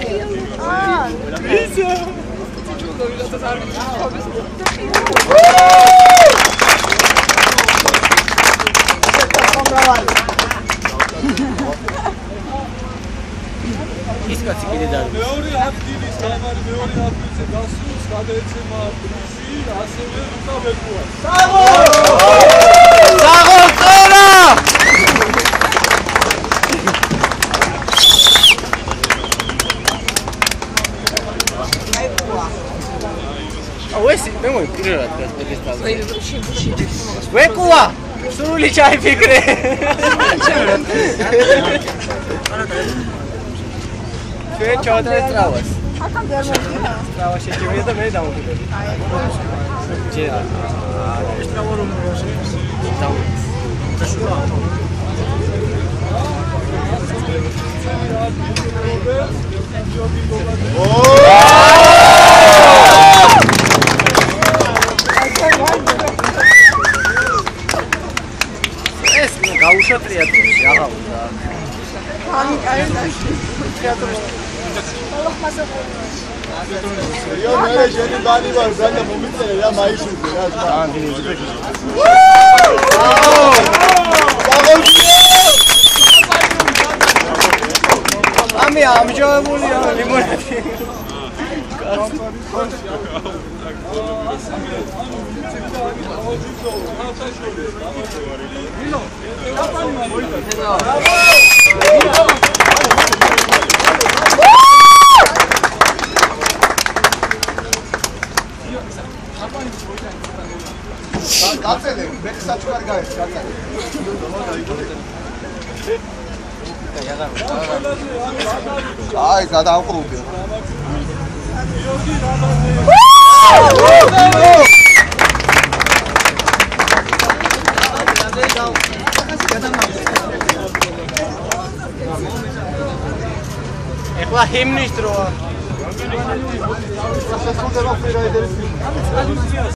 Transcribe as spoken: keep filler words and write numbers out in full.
ის კაცი კიდე და მეორე ადგილის გამარი მეორე ადგილზე გასულს გადაეცემა პრიზი ასევე ლუკა ვეკუა. საღო! საღო წერა! აუ ეს მე მოი პირველად გასწრებდა. ვეკუა! სრული ჩაიფიქრე. ჩვენ ჩავდრეთ ტრავას. ახლა ვერ მოვიდა. ტრავა შეჭირდა და მე დავუყიდე. ჯერა. ეს ტრავა რომ ეს გაუშვა ტრიატლონში აღავდა. ამი კაი ტრიატლონში. Я მე შენი ბანი ვარ, ზანდა მომიწერე რა მაიშურზე რა. აა, დინიზე. ამი ამჯობებულია ლიმონადი. გაწელე, მე საჩუქარი გაეს, გაწელე. აი, გადააყრუდი. ეხლა ჰიმნის დროა. სასწაულდება ფრაიდერის